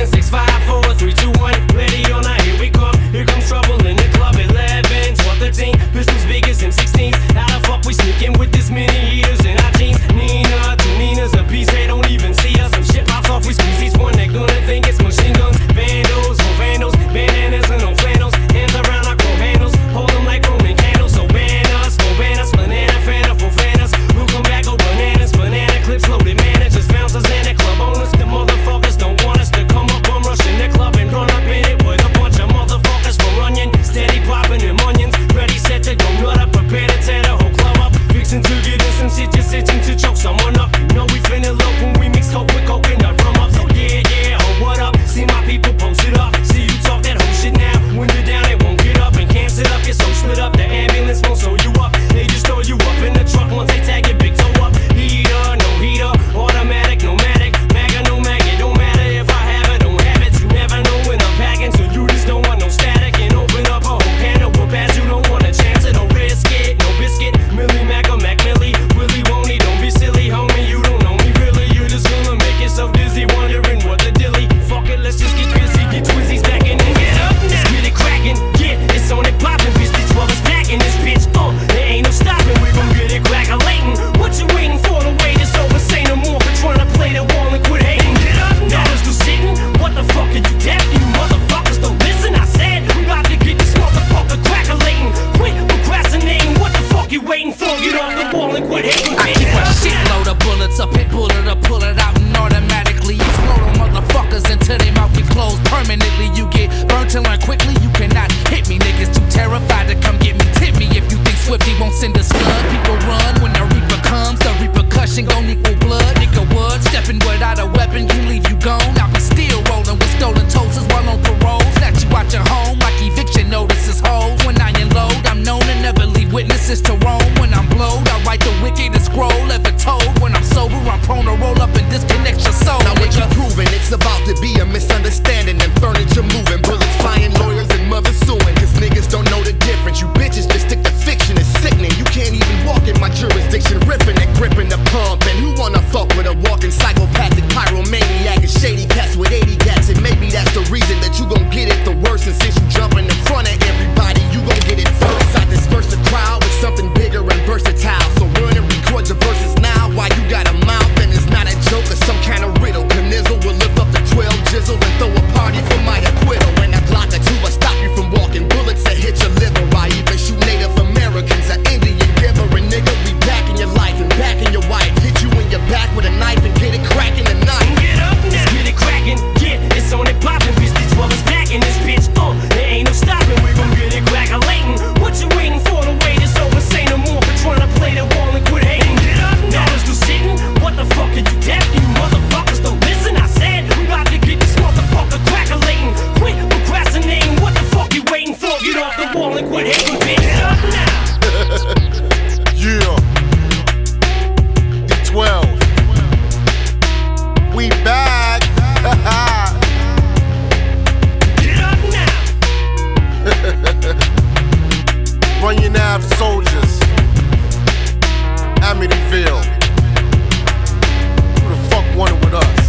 in 6, 5, 4, 3, 2, 1. Ready or not, here we come. Here comes trouble in the club. 11, 12, 13. Pistols big as M16s. How the fuck we sneaking with this many heaters in our jeans? Nina, two Ninas a piece. They don't even see us. Some shit pops off. We squeeze each one. They're gonna think it's machine guns. Vandals, no vandals. Bandanas and no flannels. Hands around our chrome handles. Hold them like Roman candles. So ban us, banana, fana, for fanas. We'll come back, go bananas. Banana clips loaded. Managers, bouncers, and the club owners. The motherfuckers don't want us to come up. I'm rushing the club and run up in it with a bunch of motherfuckers from Runyon. Steady popping them onions. Ready, set to go nut up. Prepare to tear the whole club up. Fixing to get in some shit, just itching to choke someone up. Know we finna low when we mix coke with coconut rum up. So yeah, oh what up? See my people posted up. See you talk that whole shit now. When you're down, they won't get up and can't sit up. You're so split up. The ambulance won't sew you up. They just throw you up in the truck once they tag your big toe up. Heater, no heater. Automatic, no matic. Maga, no mag. It don't matter if I have it, don't have it. You never know when I'm packing, so you just don't want no static. And open up a whole can of whoop ass. You don't want a chance it. Don't risk it. No biscuit. Millie Mac or Mac Millie. Willie won't he? Don't be silly, homie. You don't know me really. You're just gonna make yourself dizzy, wondering what the dilly. Fuck it, let's just get busy. Get Twizzies back in and get up. Let's get it cracking. Yeah, it's on it popping. Bitch, this 12 is packing this bitch. There ain't no stopping. We gon' get it crack-a-lating. What you waiting for? The wait is over. Say no more. We're trying to play the wall and quit hating. Get up. Now let's do sitting. What the fuck are you deaf? You motherfuckers don't listen. I said we about to get this motherfucker crack-a-lating. Quit procrastinating. What the fuck you waiting for? Get off the wall and quit hating. I keep a shitload of bullets, a pit bullet to pull it out and automatically explode on motherfuckers until they mouth get closed permanently. You get burnt to learn quickly. You cannot hit me, niggas too terrified to come get me. Tip me if you think Swifty won't send a scud. People run when the reaper comes. The repercussion gon' equal blood. Nigga wood stepping without a weapon can leave you gone. I be still rolling with stolen toasters while on parole. Snatch you out your home like eviction notices hoes. When I unload, I'm known to never leave witnesses to roam. When I'm blowed, I write the wickedest scroll ever told. When I'm sober, I'm prone to roll up and disconnect your soul. Now what you proving? It's about to be a misunderstanding and furniture moving, bullets flying, lawyers and mothers suing. Cause niggas don't know the difference. You bitches just stick to fiction. It's sickening. You can't even walk in my jurisdiction, ripping and gripping the pump. And who wanna fuck with a walking psychopathic pyromaniac and shady cats with 80 cats? And maybe that's the reason that you gon' get it the worst. And since you jumping in front of everybody, you gon' get it first. I disperse the crowd with something bigger and versatile. So run and record your verses now while you got a mouth. And it's not a joke or some kind of riddle. Canizzle will lift up the 12 jizzle and throw a party for my acquittal. When I Glock at you, I stop you from walking. Bullets that hit your liver. I even shoot Native Americans, an Indian giver. And nigga, we back in your life and back in your wife. Hit you in your back with a knife and get it cracking tonight. Get up, let's get it cracking. Yeah, it's on it popping. Bitch, this 12 is packing this bitch. There ain't no stopping. We gon' get it crack-a-lating. What you waiting for? The wait is over. Say no more. We're trying to play the wall and quit hating. Get up, now let's do sitting. What the fuck are you deaf? You motherfuckers don't listen. I said we about to get this motherfucker crack-a-lating. Quit procrastinating. What the fuck you waiting for? Get off the wall and quit hating, bitch. Get up now. Yeah. D12. We back. Get up now. Runyon Ave soldiers. Amityville. Who the fuck wanted with us?